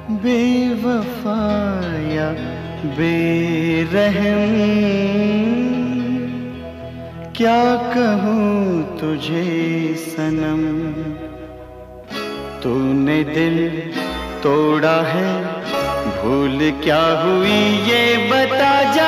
बेवफा या बेरहम, क्या कहूँ तुझे सनम। तूने दिल तोड़ा है, भूल क्या हुई ये बता जा।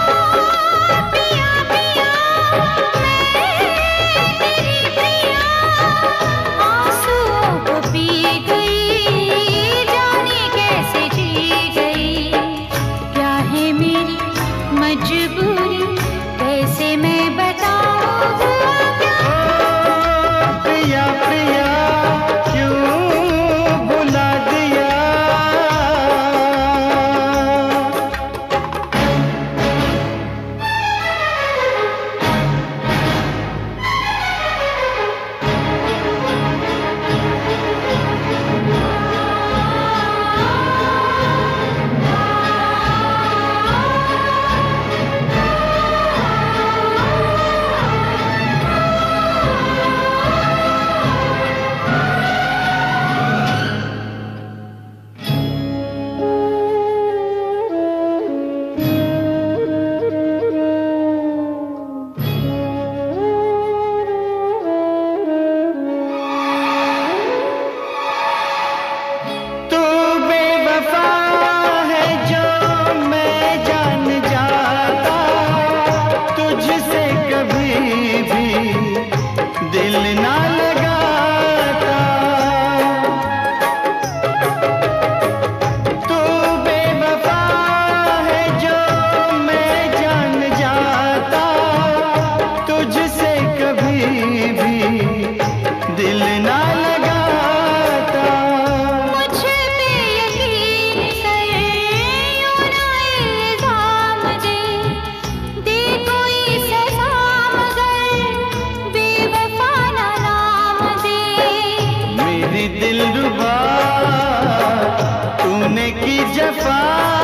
तूने की जफा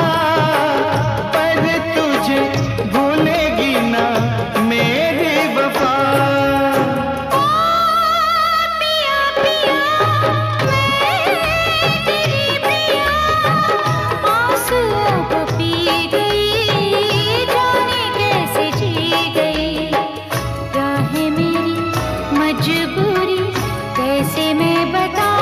पर तुझे भूलेगी ना मेरी वफा। ओ पिया पिया मैं तेरी पिया, आंसुओं को पी गई, जाने कैसे जी गई। क्या है मेरी मजबूरी, कैसे मैं बताऊं।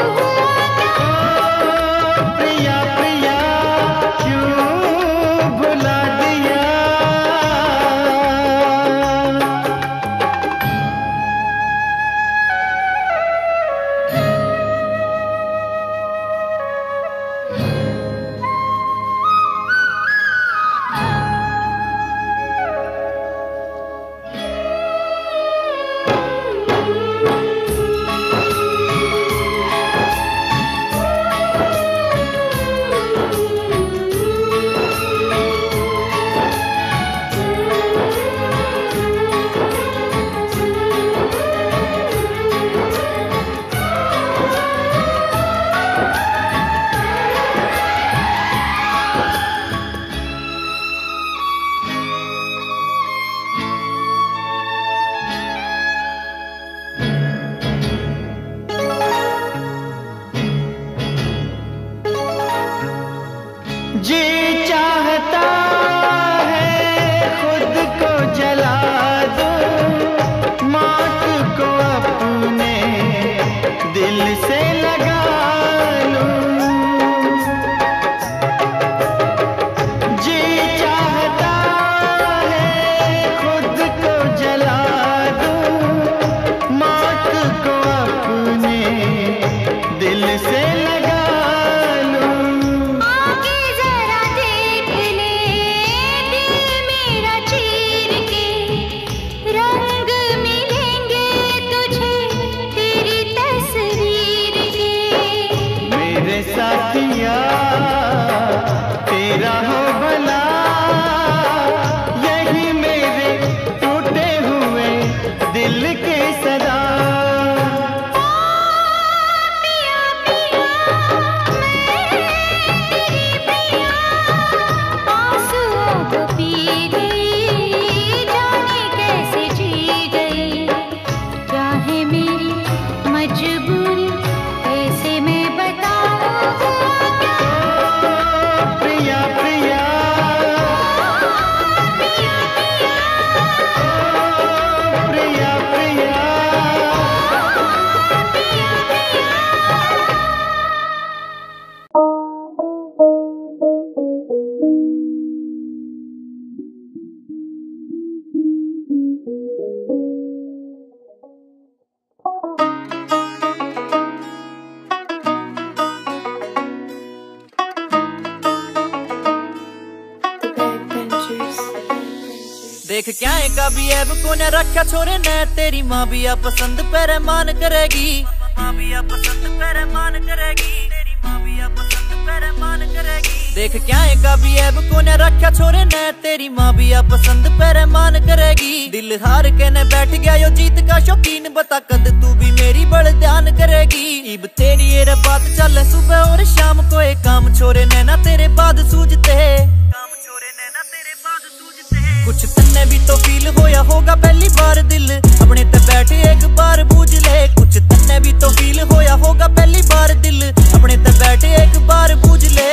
जी चाहता है खुद को जला दूं, मौत को अपने दिल से लगा लूं। जी चाहता है खुद को जला दूं, मौत को अपने दिल से लगा साथिया तेरा हो भला, यही मेरे टूटे हुए दिल के सदा। पिया पिया मैं तेरी पिया, आंसुओं को पी गई, जाने कैसे जी गई। क्या है मेरी मजबूरी, कैसे मैं बताऊं। देख क्या है का भी ऐब को न रखा छोरे ने, तेरी माँ भी आ पसंद पर मान करेगी, माँ भी आ पसंद पर मान करेगी, तेरी माँ भी आ पसंद पर मान करेगी। देख क्या है का भी ऐब को न रखा छोरे ने, तेरी माँ भी आ पसंद पर मान करेगी। दिल हार के न बैठ गया यो जीत का शौकीन, बता कद तू भी मेरी बड़ ध्यान करेगी। इब तेरी ये बात चल सुबह और शाम को, एक काम छोरे ने ना तेरे बाद सूझते, काम छोरे ने ना तेरे बाद सूझते। कुछ तन्ने भी तो फील होया होगा पहली बार, दिल अपने ते बैठे एक बार बूझ ले। कुछ तन्ने भी तो फील होया होगा पहली बार, दिल अपने ते बैठे एक बार बूझ ले।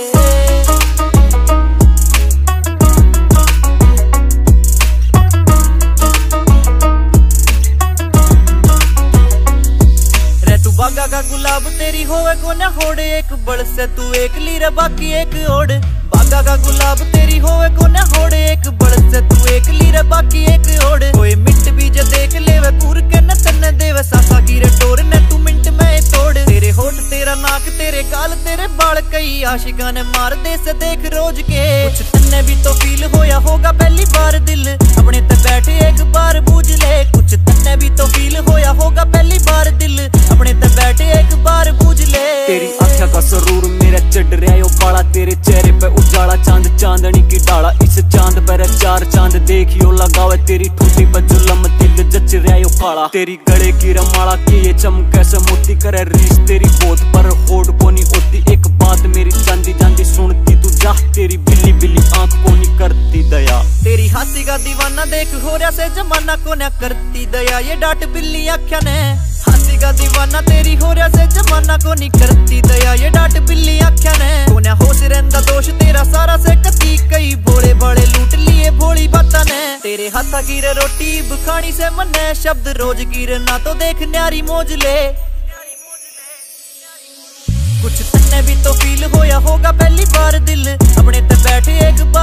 बागा का गुलाब तेरी होवे को न होड़े, एक बड़ से तू एक लीरे बाकी एक ओढ़। बागा का गुलाब तेरी होवे को न होड़े, एक बड़ से तू एक लीरे बाकी एक ओढ़। कोई मिंट भी जे देख लेवे पूर के न तन्ने देवे, सासा गिरे टोर ने तू मिंट में तोड़। तेरे होठ तेरा नाक तेरे गाल तेरे बाल, कई आशिका ने मार दे से देख रोज के। कुछ तन्ने भी तो फील होया होगा पहली बार, दिल अपने ते बैठे एक बार बूझ ले। कुछ तन्ने भी तो फील होया होगा पहली बार, दिल अपने ते बैठे एक बार बूझ ले। तेरी आँखों का सरूर मेरा चढ़ रहा यो बाड़ा, तेरे चेहरे पे उजाला चांद चांदनी की डाला। इस चांद पर चार चांद देखियो लगावे, तेरी ठोडी पर जुलम दिल जच रहा यो काला। तेरी गले की रमाला की ये चमके से मोती करे रीस, तेरी बोत पर होड़ कोनी होती। एक बात मेरी जांदी जांदी सुनती तू जा, तेरी बिल्ली बिल्ली आंख को नहीं करती दया। तेरी हंसी का दीवाना देख हो रहा से जमाना को न करती दया, ये डांट बिल्ली आख्या ने। हंसी का दीवाना तेरी हो रहा से जमाना को नहीं करती दया, ये डांट बिल्ली आख्या ने। कोने होश रहंदा दोष तेरा सारा से कती, कई भोले बड़े लूट लिए भोली बाता ने। तेरे हाथा गिरे रोटी बुखानी से मने, शब्द रोज गिरे ना तो देख न्यारी मौज ले। कुछ तन्ने भी तो फील होया होगा पहली बार, दिल अपने ते बैठे एक बार